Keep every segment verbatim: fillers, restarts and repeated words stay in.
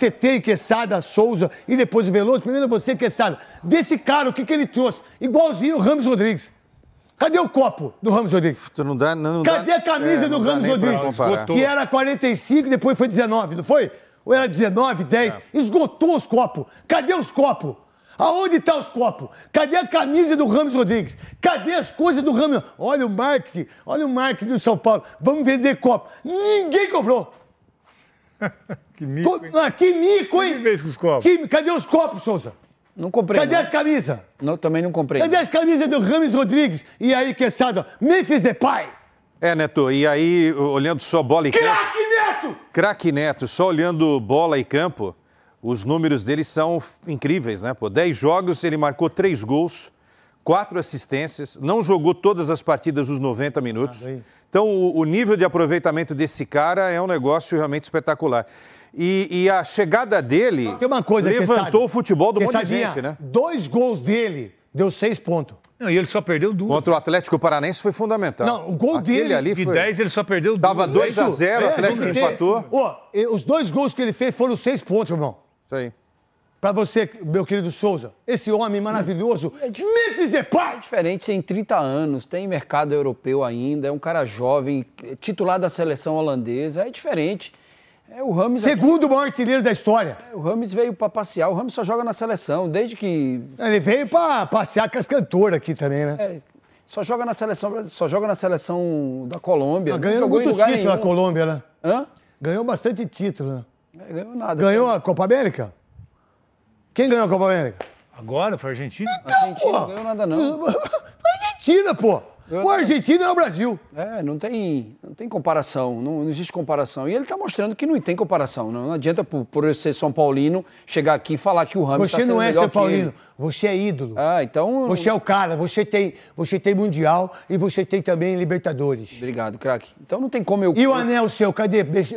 você tem, Quesada, Souza e depois o Veloso, primeiro você, Quesada, desse cara, o que, que ele trouxe? Igualzinho o Ramos Rodrigues. Cadê o copo do Ramos Rodrigues? Não dá, não Cadê dá, a camisa é, do Ramos Rodrigues? Que era quarenta e cinco, depois foi dezenove, não foi? Ou era dezenove, dez? É. Esgotou os copos. Cadê os copos? Aonde estão os copos? Cadê a camisa do Ramos Rodrigues? Cadê as coisas do Ramos? Olha o marketing, olha o marketing do São Paulo. Vamos vender copo. Ninguém comprou. Que mico, Co... ah, que mico, hein? Que com os copos? Que... Cadê os copos, Souza? Não comprei. Cadê não. as camisas? Não, também não comprei. Cadê as camisas do Ramos Rodrigues? E aí, Quesada, Memphis Depay. É, Neto, e aí, olhando só bola e campo... Craque Neto! Craque Neto, só olhando bola e campo, os números dele são incríveis, né? Pô, dez jogos, ele marcou três gols, quatro assistências, não jogou todas as partidas dos noventa minutos. Ah, então, o, o nível de aproveitamento desse cara é um negócio realmente espetacular. E, e a chegada dele Tem uma coisa, levantou Quesada, o futebol do monte de Quesadinha, gente, né? Dois gols dele, deu seis pontos. Não, e ele só perdeu duas. Contra o Atlético Paranense foi fundamental. Não, o gol Aquele dele... ali De foi... dez ele só perdeu duas. Tava dois a zero, o É, Atlético ter... empatou. Ó, os dois gols que ele fez foram seis pontos, irmão. Isso aí. Pra você, meu querido Souza, esse homem maravilhoso, é de Memphis Depay. É diferente, tem trinta anos, tem mercado europeu ainda, é um cara jovem, titular da seleção holandesa, é diferente. É, o Rames Segundo aqui... maior artilheiro da história. É, o Rames veio pra passear, o Rames só joga na seleção, desde que... Ele veio pra passear com as cantoras aqui também, né? É, só joga na seleção, só joga na seleção da Colômbia. Ah, ganhou muito título nenhum. Na Colômbia, né? Hã? Ganhou bastante título, né? É, ganhou nada. Ganhou a Copa América? Quem ganhou a Copa América? Agora, foi a Argentina? Então, a Argentina pô, não ganhou nada, não. A Argentina, pô. O Argentina é o Brasil. É, não tem, não tem comparação, não, não existe comparação. E ele tá mostrando que não tem comparação. Não, não adianta, por, por eu ser São Paulino, chegar aqui e falar que o Rames está Você sendo não é melhor São que ele. Paulino, você é ídolo. Ah, então... Você é o cara, você tem, você tem Mundial e você tem também Libertadores. Obrigado, craque. Então não tem como eu... E o anel seu, cadê?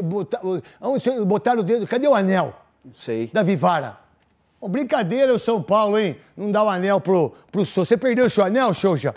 Botaram o dedo, cadê o anel? Não sei. Da Vivara. Oh, brincadeira, o São Paulo, hein? Não dá o anel pro, pro Souza. Você perdeu o seu anel, Souza?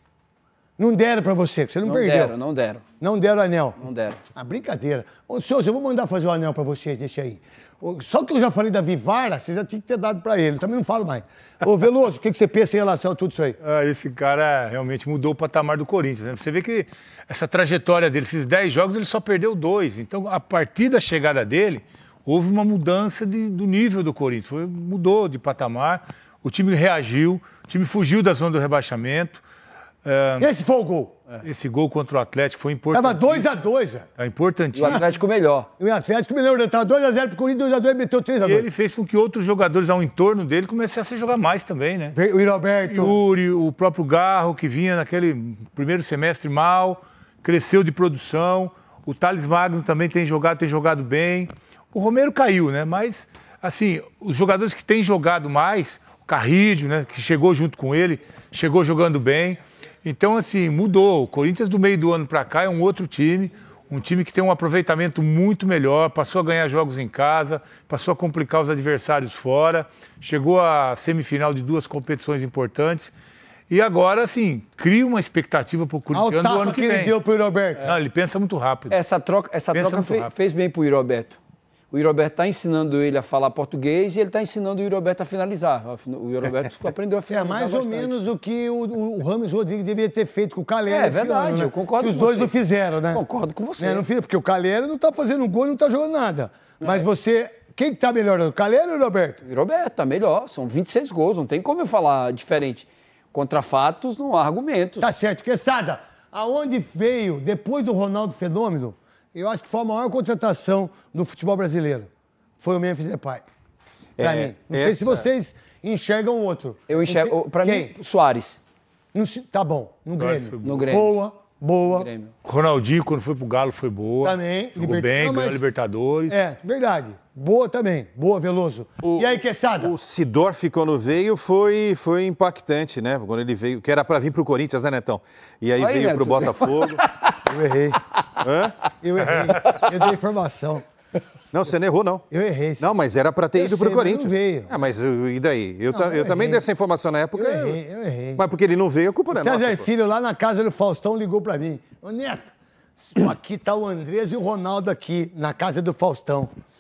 Não deram pra você, você não, não perdeu. Não deram, não deram. Não deram o anel? Não deram. Ah, brincadeira. Ô, Souza, eu vou mandar fazer o anel pra vocês, deixa aí. Só que eu já falei da Vivara, você já tinha que ter dado pra ele. Também não falo mais. Ô, Veloso, o que, que você pensa em relação a tudo isso aí? Ah, esse cara realmente mudou o patamar do Corinthians, né? Você vê que essa trajetória dele, esses dez jogos, ele só perdeu dois. Então, a partir da chegada dele, houve uma mudança de, do nível do Corinthians. Foi, mudou de patamar, o time reagiu, o time fugiu da zona do rebaixamento. É, Esse foi o gol. Esse gol contra o Atlético foi importante. Tava dois a dois, velho. É E importantíssimo. o Atlético melhor. E o Atlético melhorou. Tava dois a zero pro Corinthians, dois a dois, meteu três a E dois. ele fez com que outros jogadores ao entorno dele começassem a jogar mais também, né? O Yuri Alberto. Yuri, o próprio Garro, que vinha naquele primeiro semestre mal, cresceu de produção. O Thales Magno também tem jogado, tem jogado bem. O Romero caiu, né? Mas, assim, os jogadores que têm jogado mais, o Carrídio, né? Que chegou junto com ele, chegou jogando bem. Então, assim, mudou. O Corinthians do meio do ano para cá é um outro time, um time que tem um aproveitamento muito melhor, passou a ganhar jogos em casa, passou a complicar os adversários fora, chegou à semifinal de duas competições importantes e agora, assim, cria uma expectativa para o Corinthians do ano que, que vem. ele deu pro Yuri Alberto. Não, ele pensa muito rápido. Essa troca, essa Pensa troca muito fe, rápido. fez bem pro Yuri Alberto. O Yuri Alberto está ensinando ele a falar português e ele está ensinando o Yuri Alberto a finalizar. O Yuri Alberto aprendeu a É finalizar mais bastante. ou menos o que o, o, o Ramos Rodrigues devia ter feito com o Calera. É esse verdade, ano, né? eu concordo que os com dois você. não fizeram, né? Concordo com você. Né? Não fiz, porque o Calera não tá fazendo gol, não tá jogando nada. Mas você... Quem que tá melhorando? O Calera ou o Roberto? O Yuri Alberto tá melhor. São vinte e seis gols. Não tem como eu falar diferente. Contra fatos, não há argumentos. Tá certo. Quesada, aonde veio, depois do Ronaldo Fenômeno, eu acho que foi a maior contratação no futebol brasileiro. Foi o Memphis Depay. Pra É, mim. Não essa... sei se vocês enxergam outro. Eu enxergo... Pra Quem? mim, Soares. No, tá bom, no Grêmio. No Grêmio. Boa, boa. No Grêmio. Ronaldinho, quando foi pro Galo, foi boa. Também. Jogou Liberta- bem, Não, ganhou mas- Libertadores. É, verdade. Boa também. Boa, Veloso. O- E aí, Quesada? O Sidorf, quando veio, foi, foi impactante, né? Quando ele veio, que era para vir pro Corinthians, né, Netão? E aí, Aí, veio Neto. pro Botafogo. Eu errei. Hã? Eu errei. Eu dei informação. Não, você não errou, não. Eu errei. Não, mas era para ter Eu ido sei, pro mas Corinthians. não veio. Ah, mas uh, e daí? Eu, Não, ta- eu eu também errei. dei essa informação na época. Eu errei, eu errei. Mas porque ele não veio, a culpa não é César nossa. pô. Filho, lá na casa do Faustão, ligou pra mim. Ô, Neto, aqui tá o Andrés e o Ronaldo aqui, na casa do Faustão.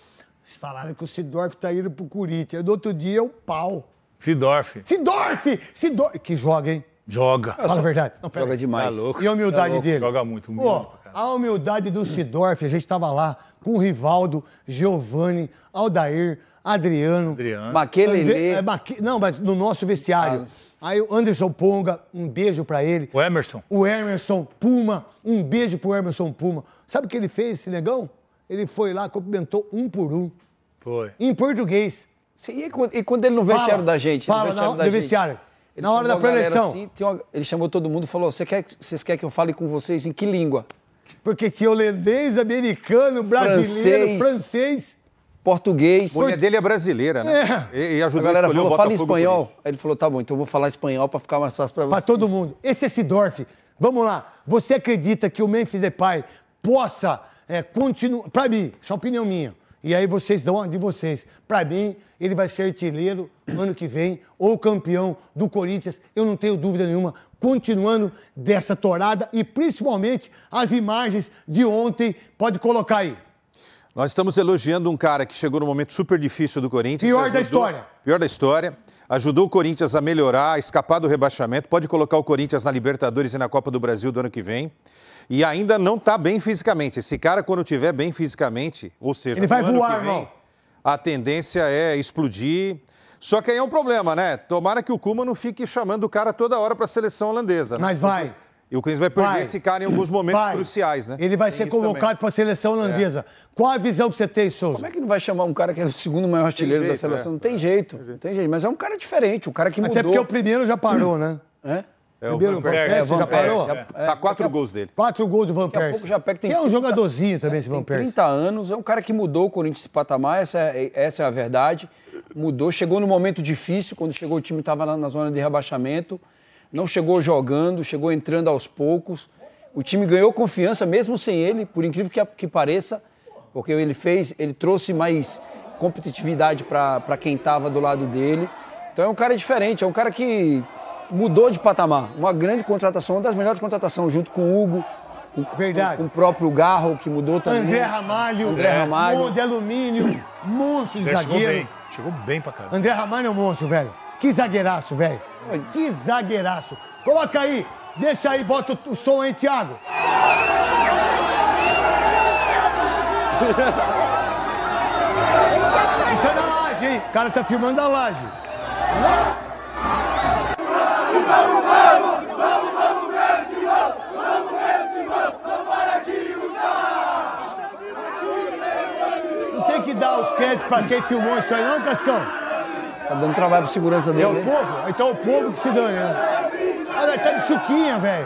Falaram que o Sidorf tá indo pro Corinthians. Do outro dia, o pau. Sidorf. Sidorf! Sidorf! Que joga, hein? Joga. Fala a verdade. Não, Joga demais. Tá louco. E a humildade Tá dele? Joga muito. Pô, a humildade do Sidorf, a gente tava lá com o Rivaldo, Giovanni, Aldair, Adriano. Adriano. Maquelele. É, Maque... Não, mas no nosso vestiário. Ah. Aí o Anderson Ponga, um beijo pra ele. O Emerson. O Emerson Puma, um beijo pro Emerson Puma. Sabe o que ele fez, esse negão? Ele foi lá, cumprimentou um por um. Foi. Em português. Sim, e quando, e quando ele no vestiário Fala, da gente? Fala, no vestiário na, da no gente, vestiário. ele Na hora da chamou a galera preleção. assim, tinha uma- ele chamou todo mundo e falou, Você quer, vocês querem que eu fale com vocês em que língua? Porque tinha holandês, americano, brasileiro, Francês. francês. Português. A mulher dele é brasileira, né? E, e A ajudou galera a escolher falou, o fala em Botafogo por espanhol. isso. Aí ele falou, tá bom, então eu vou falar espanhol pra ficar mais fácil pra Pra vocês. todo mundo. Esse é Sidorf. Vamos lá. Você acredita que o Memphis Depay possa é, continuar... Pra mim, isso é uma opinião minha. E aí vocês dão a de vocês. Pra mim, ele vai ser artilheiro ano que vem, ou campeão do Corinthians. Eu não tenho dúvida nenhuma. Continuando dessa torada e principalmente as imagens de ontem. Pode colocar aí. Nós estamos elogiando um cara que chegou num momento super difícil do Corinthians. Pior da história. Pior da história. Ajudou o Corinthians a melhorar, a escapar do rebaixamento. Pode colocar o Corinthians na Libertadores e na Copa do Brasil do ano que vem. E ainda não está bem fisicamente. Esse cara, quando estiver bem fisicamente, ou seja, Ele vai no ano voar, que vem, irmão. a tendência é explodir. Só que aí é um problema, né? Tomara que o Koeman não fique chamando o cara toda hora para a seleção holandesa. Né? Mas vai. E o Corinthians vai perder Vai. esse cara em alguns momentos Vai. cruciais, né? Ele vai Tem ser isso convocado para a seleção holandesa. Qual a visão que você tem, Souza? Como é que não vai chamar um cara que é o segundo maior artilheiro jeito, da seleção? é. Não tem jeito, não tem jeito. Mas é um cara diferente, um cara que mudou. Até porque o primeiro já parou, né? É? É o Primeiro, Van Van Persie. Persie, Van já Persie, parou? já- É, tá quatro gols dele. Quatro gols do Van Daqui a Persie. pouco já pega, tem Que é um trinta jogadorzinho também, esse Van Tem Persie. trinta anos, é um cara que mudou o Corinthians de patamar, essa é, essa é a verdade. Mudou, chegou no momento difícil, quando chegou o time estava na, na zona de rebaixamento, não chegou jogando, chegou entrando aos poucos. O time ganhou confiança mesmo sem ele, por incrível que, que pareça, porque ele fez, ele trouxe mais competitividade para quem estava do lado dele. Então é um cara diferente, é um cara que mudou de patamar. Uma grande contratação, uma das melhores contratações, junto com o Hugo, com, Verdade. com o próprio Garro, que mudou também. André Ramalho, André Ramalho. Monte de alumínio, monstro de Ele chegou zagueiro. bem. Chegou bem pra caramba. André Ramalho é um monstro, velho. Que zagueiraço, velho. Que zagueiraço. Coloca aí, deixa aí, bota o, o som aí, Thiago. Isso é na laje, hein? O cara tá filmando a laje. Não tem que dar os créditos pra quem filmou isso aí, não, Cascão? Tá dando trabalho pra segurança É dele. o né? povo? Então é o povo que se dane, né? Olha, tá de chuquinha, velho.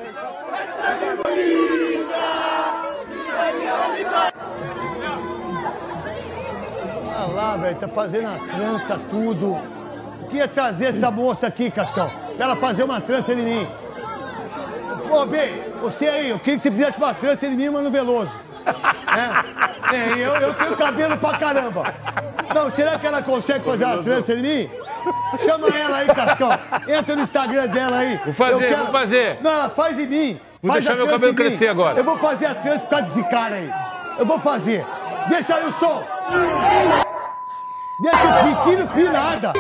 Olha lá, velho, tá fazendo as tranças, tudo. Eu queria trazer essa moça aqui, Cascão, pra ela fazer uma trança em mim. Ô, bem, você aí, eu queria que você fizesse uma trança em mim, Mano Veloso. É, é eu, eu tenho cabelo pra caramba. Não, será que ela consegue fazer uma trança em mim? Chama ela aí, Cascão. Entra no Instagram dela aí. Vou fazer, Eu vou fazer. Não, ela faz em mim. Vou faz deixar a meu trança cabelo em mim. crescer agora. Eu vou fazer a trança por causa desse cara aí. Eu vou fazer. Deixa aí o som. Deixa o pitino pinada.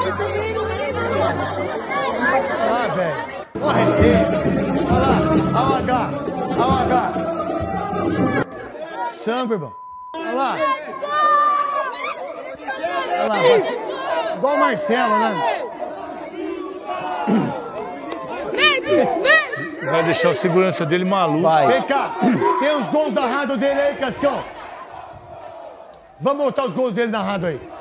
Olha lá, velho. Olha a resenha. Olha lá. Olha o H. Olha o H. Samba, irmão. Olha lá. Olha lá. Bate... Igual o Marcelo, né? Esse... Vai deixar o segurança dele maluco. Vai. Vem cá. Tem os gols narrados dele aí, Cascão. Vamos botar os gols dele narrado aí.